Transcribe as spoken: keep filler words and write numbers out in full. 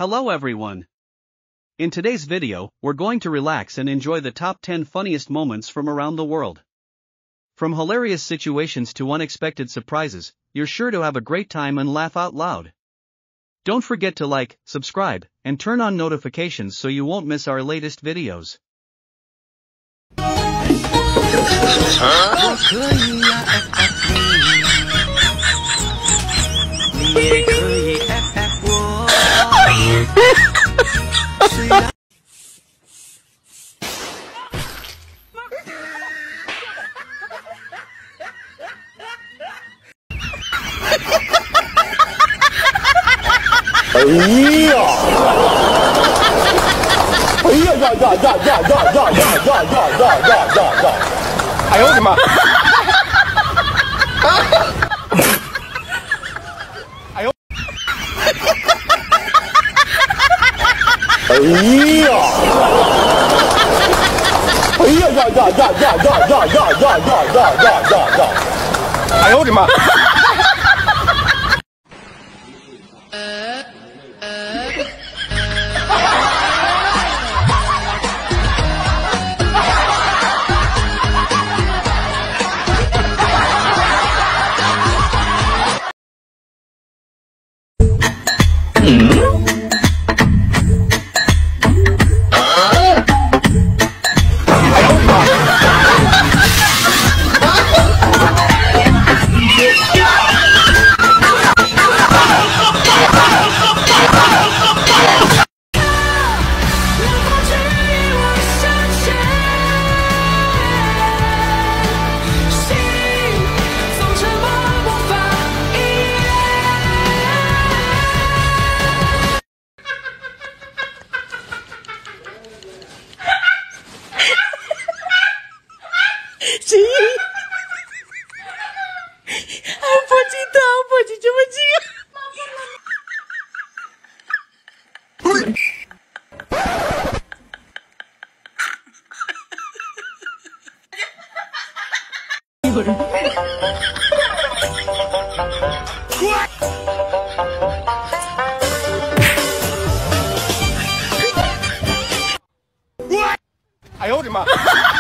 Hello everyone. In today's video, we're going to relax and enjoy the top ten funniest moments from around the world. From hilarious situations to unexpected surprises, you're sure to have a great time and laugh out loud. Don't forget to like, subscribe, and turn on notifications so you won't miss our latest videos. 哎呀！哎呀呀呀呀呀呀呀呀呀呀呀呀呀呀！哎呦我的妈！哎呦！哎呀！哎呀呀呀呀呀呀呀呀呀呀呀呀呀！哎呦我的妈！ Chị Apa cerita apa chị cho chị 哎呦我的妈！